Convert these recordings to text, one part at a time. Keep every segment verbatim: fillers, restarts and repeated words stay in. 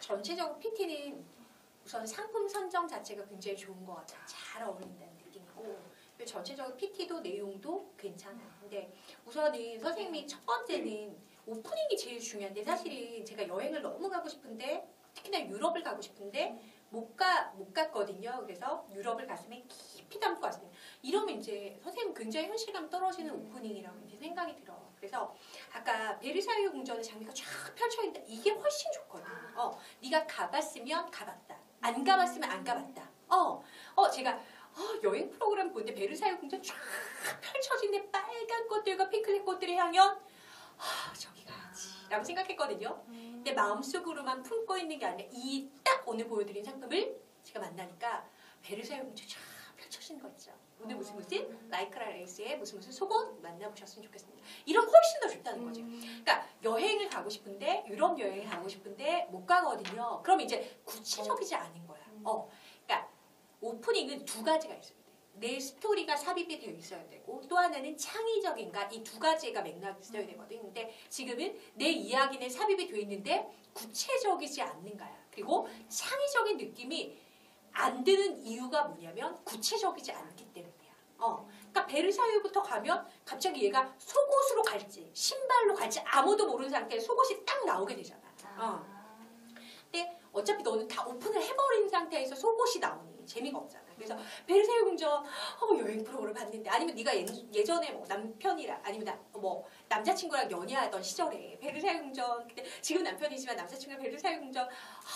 전체적으로 피티는 우선 상품 선정 자체가 굉장히 좋은 것 같아요. 잘 어울린다는 느낌이고 전체적으로 피티도 내용도 괜찮아요. 근데 우선은 선생님이 첫 번째는 오프닝이 제일 중요한데 사실은 제가 여행을 너무 가고 싶은데 특히나 유럽을 가고 싶은데 못 가, 못 갔거든요. 그래서 유럽을 가슴에 깊이 담고 왔습니다. 이러면 이제 선생님 굉장히 현실감 떨어지는 오프닝이라고 이제 생각이 들어요. 그래서 아까 베르사유 궁전의 장미가 쫙 펼쳐있다. 이게 훨씬 좋거든요. 어, 네가 가봤으면 가봤다. 안 가봤으면 안 가봤다. 어, 어 제가 어, 여행 프로그램 보는데 베르사유 궁전 쫙 펼쳐진 빨간 꽃들과 핑크색 꽃들의 향연 아, 저기 가야지 라고 생각했거든요. 근데 마음속으로만 품고 있는 게 아니라 이 딱 오늘 보여드린 상품을 제가 만나니까 베르사유 궁전 쫙 펼쳐진 거 있죠. 오늘 무슨 무슨 라이크라 레이스의 무슨 무슨 속옷 만나보셨으면 좋겠습니다. 이런 훨씬 더 좋다는 거죠. 그러니까 여행을 가고 싶은데 유럽 여행을 가고 싶은데 못 가거든요. 그럼 이제 구체적이지 않은 거야. 어, 그러니까 오프닝은 두 가지가 있어야 돼. 내 스토리가 삽입이 되어 있어야 되고 또 하나는 창의적인가 이 두 가지가 맥락이 있어야 되거든. 근데 지금은 내 이야기는 삽입이 되어 있는데 구체적이지 않는가야. 그리고 창의적인 느낌이 안 드는 이유가 뭐냐면 구체적이지 않기 때문이야. 어, 그러니까 베르사유부터 가면 갑자기 얘가 속옷으로 갈지 신발로 갈지 아무도 모르는 상태에 속옷이 딱 나오게 되잖아. 어. 근데 어차피 너는 다 오픈을 해버린 상태에서 속옷이 나오니 재미가 없잖아. 그래서 베르사유 궁전 어, 여행 프로그램 봤는데 아니면 네가 예, 예전에 뭐 남편이랑 아니면 나, 뭐 남자친구랑 연애하던 시절에 베르사유 궁전 그때 지금 남편이지만 남자친구랑 베르사유 궁전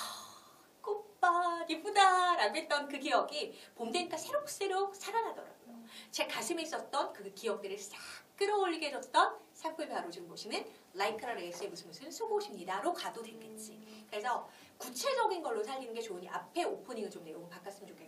꽃밭 예쁘다 라고 했던 그 기억이 봄 되니까 새록새록 살아나더라고요. 제 가슴에 있었던 그 기억들을 싹 끌어올리게 해줬던 상품이 바로 지금 보시는 라이크라 레이스의 무슨 무슨 속옷입니다로 가도 되겠지. 그래서 구체적인 걸로 살리는 게 좋으니 앞에 오프닝은 좀 내용 바꿨으면 좋겠어요.